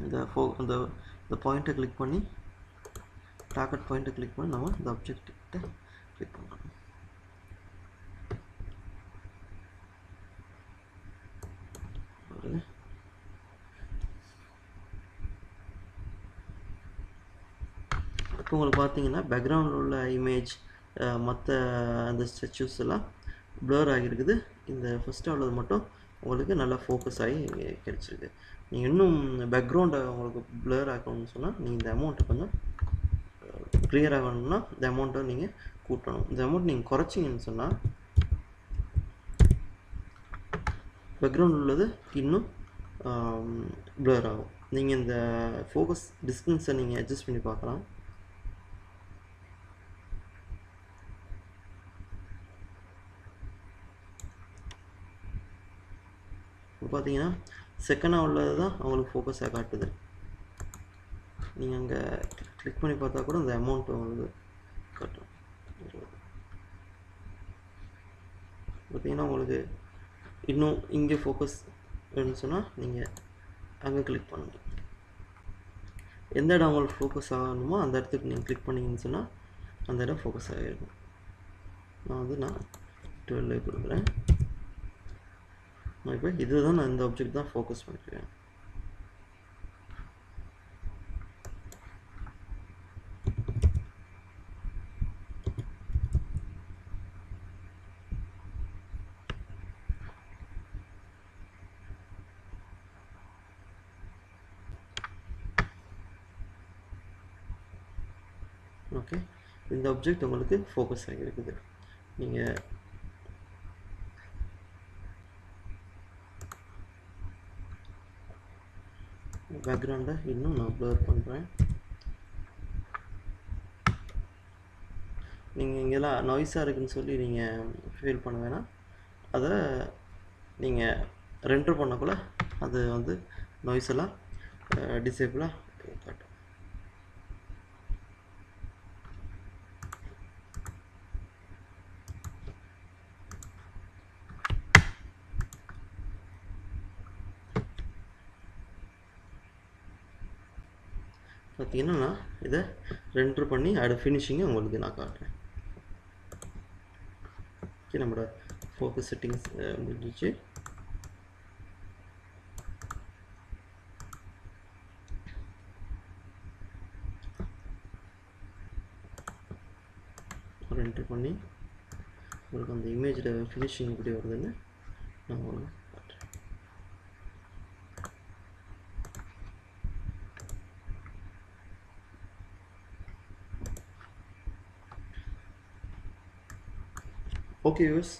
இந்த பாயிண்ட்டை கிளிக் பண்ணி டார்கெட் பாயிண்ட்டை கிளிக் பண்ணி நம்ம இந்த ஆப்ஜெக்ட்டை கிளிக் பண்ணணும். இப்போ உங்களுக்கு பார்த்தீங்கன்னா பேக்ரவுண்டில் உள்ள இமேஜ் மற்ற அந்த ஸ்ட்ரெச்சஸ் எல்லாம் ப்ளர் ஆகியிருக்குது. இந்த ஃபஸ்ட்டாக உள்ளது மட்டும் உங்களுக்கு நல்லா ஃபோக்கஸ் ஆகி கிடச்சிருக்கு. நீங்கள் இன்னும் பேக்ரவுண்டை உங்களுக்கு ப்ளர் ஆகணும்னு சொன்னால் நீங்கள் இந்த அமௌண்ட்டை கொஞ்சம் கிளியர் ஆகணும்னா இந்த அமௌண்ட்டை நீங்கள் கூட்டணும். இந்த அமௌண்ட் நீங்கள் குறைச்சிங்கன்னு சொன்னால் பேக்ரவுண்ட் உள்ளது இன்னும் ப்ளர் ஆகும். நீங்கள் இந்த ஃபோக்கஸ் டிஸ்டன்ஸை நீங்கள் அட்ஜஸ்ட் பண்ணி பார்க்கலாம். இப்போ பார்த்தீங்கன்னா செகண்டாக உள்ளது தான் அவங்களுக்கு ஃபோக்கஸாக காட்டுது. நீங்கள் அங்கே கிளிக் பண்ணி பார்த்தா கூட இந்த அமௌண்ட் உங்களுக்கு காட்டும். பார்த்தீங்கன்னா உங்களுக்கு இன்னும் இங்கே ஃபோக்கஸ் வேணும்னு சொன்னால் நீங்கள் அங்கே கிளிக் பண்ணுங்க. எந்த இடம் உங்களுக்கு ஃபோக்கஸ் ஆகணுமோ அந்த இடத்துக்கு நீங்கள் கிளிக் பண்ணிங்கன்னு சொன்னால் அந்த இடம் ஃபோக்கஸ் ஆகிருக்கும். நான் 12 கொடுக்குறேன். நான் இப்போ இதுதான் நான் இந்த ஆப்ஜெக்ட் தான் ஃபோக்கஸ் பண்ணிக்கிறேன். ஓகே, இந்த ஆப்ஜெக்ட் உங்களுக்கு ஃபோக்கஸ் ஆகியிருக்குது. நீங்கள் பேக்ரவுண்டை இன்னும் நான் ப்ளர் பண்ணுறேன். நீங்கள் இங்கெல்லாம் நாய்ஸாக இருக்குதுன்னு சொல்லி நீங்கள் ஃபீல் பண்ண வேணாம். அதை நீங்கள் ரெண்டர் பண்ணக்குள்ள அது வந்து நாய்ஸ் எல்லாம் டிசேபிளாக காட்டும். பார்த்தீங்கன்னா நான் இதை ரெண்டர் பண்ணி அடுத்த ஃபினிஷிங்கை உங்களுக்கு நான் காட்டுறேன். ஓகே, நம்மளோட ஃபோக்கஸ் செட்டிங்ஸ் முடிஞ்சிச்சு. ரெண்டர் பண்ணி உங்களுக்கு அந்த இமேஜில் ஃபினிஷிங் எப்படி வருதுன்னு நான் உங்களுக்கு காட்டுறேன். ஓகே வியூவர்ஸ்,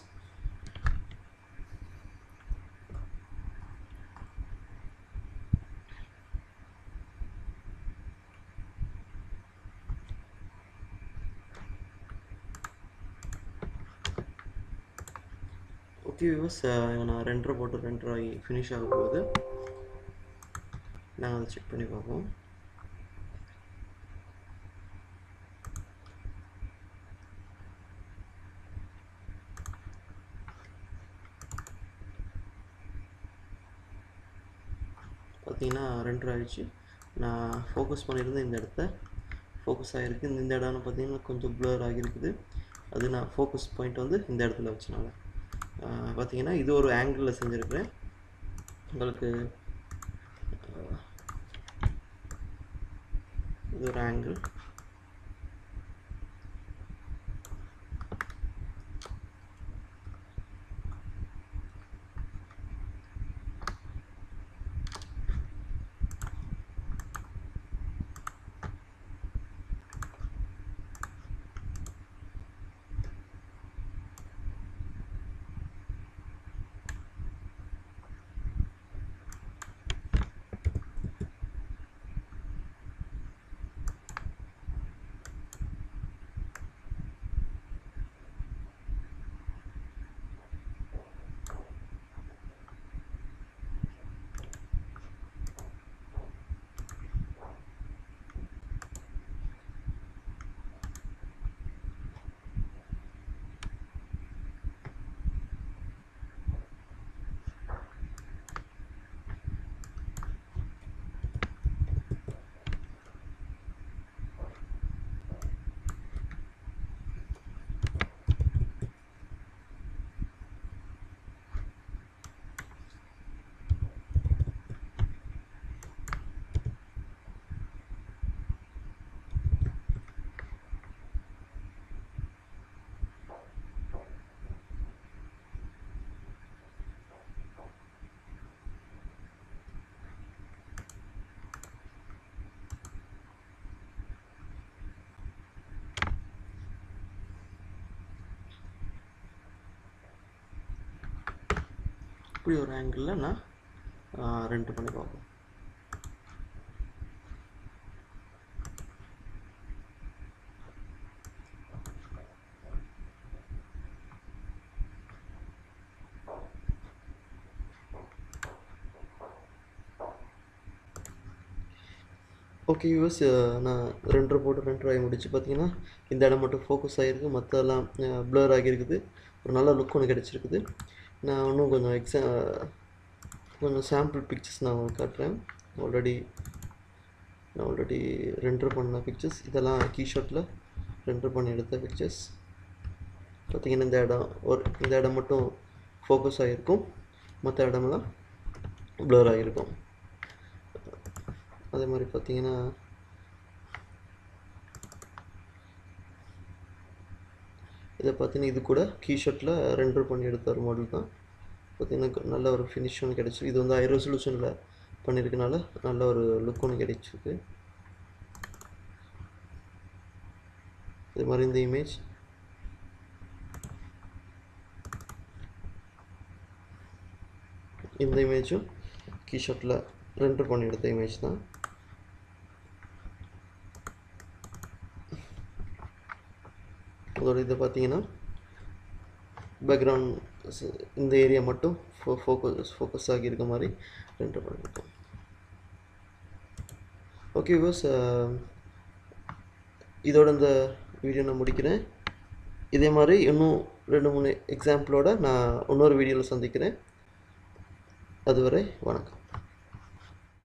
நான் ரெண்டரை போட்டு ரெண்டரை ஃபினிஷ் ஆக போகுது. நாங்கள் அதை செக் பண்ணி பார்ப்போம். பார்த்தீங்கன்னா ரெண்டரை ஆகிடுச்சு. நான் ஃபோக்கஸ் பண்ணியிருந்தேன் இந்த இடத்த ஃபோக்கஸ் ஆகிருக்கு. இந்த இடம்னு பார்த்தீங்கன்னா கொஞ்சம் ப்ளர் ஆகியிருக்குது. அது நான் ஃபோக்கஸ் பாயிண்ட் வந்து இந்த இடத்துல வச்சனால பார்த்தீங்கன்னா இது ஒரு ஆங்கிளில் செஞ்சுருக்கிறேன். உங்களுக்கு இது ஒரு ஆங்கிள். இப்படி ஒரு ஆங்கிளில் நான் ரெண்டர் பண்ணி பார்ப்போம். ஓகே யூஸ் நான் ரெண்டர் ஆகி முடிச்சு பார்த்தீங்கன்னா இந்த இடம் மட்டும் ஃபோக்கஸ் ஆகிருக்கு, மற்றெல்லாம் ப்ளர் ஆகியிருக்குது. ஒரு நல்ல லுக் ஒன்று கிடச்சிருக்குது. நான் இன்னும் கொஞ்சம் சாம்பிள் பிக்சர்ஸ் நான் காட்டுறேன். நான் ஆல்ரெடி ரெண்டர் பண்ண பிக்சர்ஸ், இதெல்லாம் கீஷாட்டில் ரெண்டர் பண்ணி எடுத்த பிக்சர்ஸ். பார்த்தீங்கன்னா இந்த இடம் மட்டும் ஃபோக்கஸ் ஆகிருக்கும், மற்ற இடமெல்லாம் ப்ளர் ஆகிருக்கும். அதே மாதிரி பார்த்தீங்கன்னா இதை பார்த்தீங்கன்னா இது கூட கீஷாட்டில் ரெண்டர் பண்ணி எடுத்த ஒரு மாடல் தான். பார்த்தீங்கன்னா நல்ல ஒரு ஃபினிஷ் ஒன்று கிடச்சிருக்கு. இது வந்து ஹை ரெசல்யூஷனில் பண்ணியிருக்கனால நல்ல ஒரு லுக் ஒன்று கிடைச்சிருக்கு. இது மாதிரி இந்த இமேஜும் கீஷாட்டில் ரெண்டர் பண்ணி எடுத்த இமேஜ் தான். அதோட இதை பார்த்தீங்கன்னா பேக்ரவுண்ட் இந்த ஏரியா மட்டும் ஃபோக்கஸ் ஆகியிருக்க மாதிரி ரெண்டர் பண்ணியிருக்கோம். ஓகே வியூவர்ஸ், இதோட இந்த வீடியோ நான் முடிக்கிறேன். இதே மாதிரி இன்னும் 2-3 எக்ஸாம்பிளோட நான் இன்னொரு வீடியோவில் சந்திக்கிறேன். அதுவரை வணக்கம்.